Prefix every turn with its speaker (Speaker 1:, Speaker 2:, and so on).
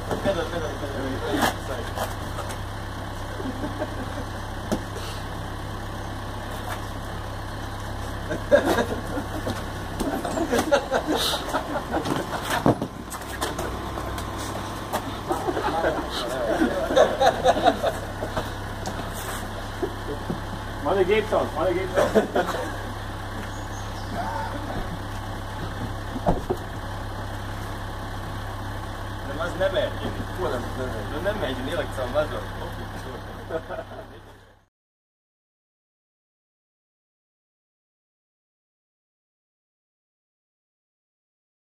Speaker 1: Van egy gépszak, van egy gépszak.
Speaker 2: Nem, az nem megy. Nem megy, lélek szám, az van.